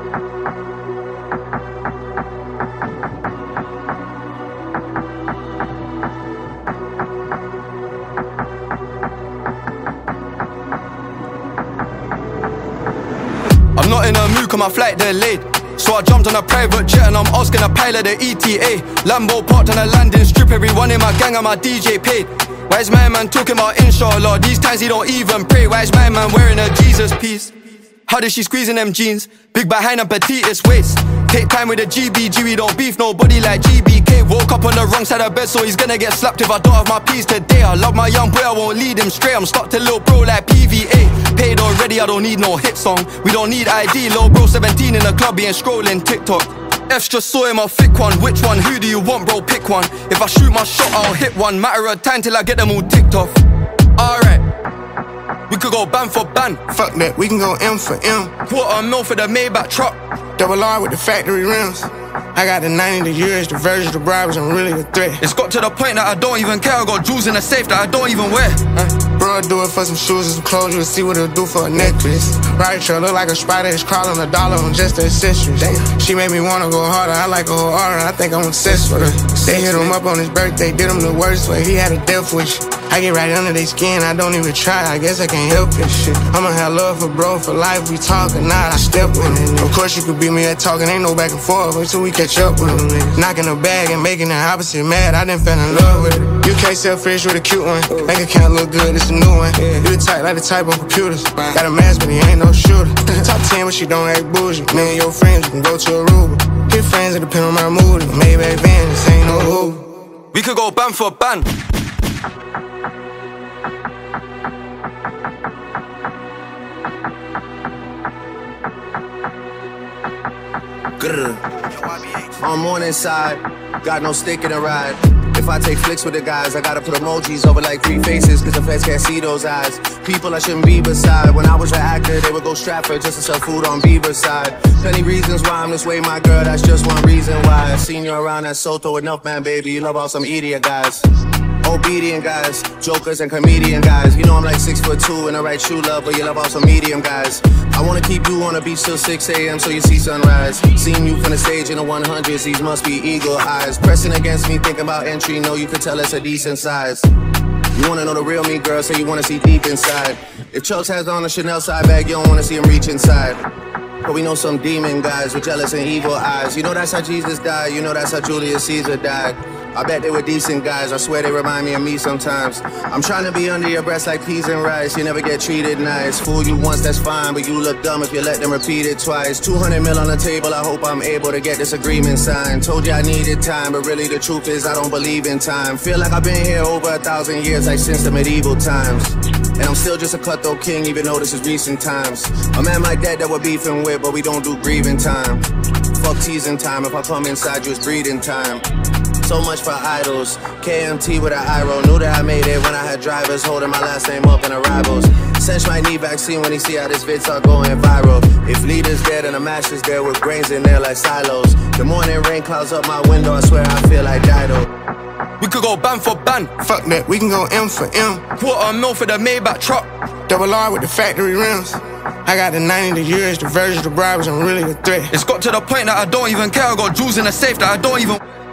I'm not in a mood cause my flight delayed, so I jumped on a private jet and I'm asking a pilot the ETA. Lambo parked on a landing strip, everyone in my gang and my DJ paid. Why is my man talking about inshallah? These times he don't even pray. Why is my man wearing a Jesus piece? How did she squeeze in them jeans? Big behind and petite waist. Take time with the GBG, we don't beef nobody like GBK. Woke up on the wrong side of bed, so he's gonna get slapped if I don't have my peas today. I love my young boy, I won't lead him straight. I'm stuck to little bro like PVA. Paid already, I don't need no hit song. We don't need ID, little bro 17 in the club, he ain't scrolling TikTok. F's just saw him, I'll thick one. Which one? Who do you want, bro? Pick one. If I shoot my shot, I'll hit one. Matter of time till I get them all ticked off. Alright, we could go ban for ban. Fuck that, we can go M for M. $250,000 for the Maybach truck. Double R with the factory rims. I got the 90, the years, the versions, the bribes, I'm really a threat. It's got to the point that I don't even care. I got jewels in the safe that I don't even wear. Bro, I do it for some shoes and some clothes. You'll see what it'll do for a necklace. Right trail, look like a spider, it's crawling $1 on just the accessories. She made me wanna go harder, I like a whole aura, I think I'm obsessed with her. They hit him up on his birthday, did him the worst way, he had a death wish. I get right under their skin, I don't even try, I guess I can't help this shit. I'ma have love for bro, for life, we talking, nah, I step with it. Of course you could beat me at talking, ain't no back and forth, until we catch up with them niggas. Knocking the bag and making the opposite mad, I done fell in love with it. You can't sell fish with a cute one, bank account look good, it's a new one. You the type like the type on computers, got a mask but he ain't no shooter. Top 10 but she don't act bougie, me and your friends, you can go to Aruba. Hit friends, it depend on my mood, Maybach van, this ain't no Uber. We could go ban for ban. On morning side, got no stick in the ride. If I take flicks with the guys, I gotta put emojis over like 3 faces, cause the feds can't see those eyes. People I shouldn't be beside. When I was an actor, they would go Stratford just to sell food on Beaverside. Plenty reasons why I'm this way, my girl, that's just one reason why. I seen you around at Soto enough, man, baby. You love all some idiot guys. Obedient guys, jokers and comedian guys. You know I'm like 6'2" in the right shoe, love, but you love all some medium guys. I wanna keep you on the beach till 6 a.m. so you see sunrise. Seen you from the stage in the 100s, these must be eagle eyes. Pressing against me, thinking about entry, know you could tell it's a decent size. You wanna know the real me, girl, so you wanna see deep inside. If Chubbs has on a Chanel side bag, you don't wanna see him reach inside. But we know some demon guys with jealous and evil eyes. You know that's how Jesus died, you know that's how Julius Caesar died. I bet they were decent guys, I swear they remind me of me sometimes. I'm trying to be under your breast like peas and rice, you never get treated nice. Fool you once, that's fine, but you look dumb if you let them repeat it twice. 200 mil on the table, I hope I'm able to get this agreement signed. Told you I needed time, but really the truth is I don't believe in time. Feel like I've been here over 1,000 years, like since the medieval times. And I'm still just a cutthroat king, even though this is recent times. A man like that we're beefing with, but we don't do grieving time. Fuck teasing time, if I come inside you, it's breeding time. So much for idols, KMT with an eye roll. Knew that I made it when I had drivers holding my last name up in the rivals. Sench might need vaccine when he see how this vid start going viral. If leaders dead and the masters there with brains in there like silos. The morning rain clouds up my window, I swear I feel like Dido. We could go ban for ban. Fuck that, we can go M for M. $250,000 for the Maybach truck. Double R with the factory rims. I got the 90, the years, the versions, the bribes, I'm really a threat. It's got to the point that I don't even care. I got jewels in the safe that I don't even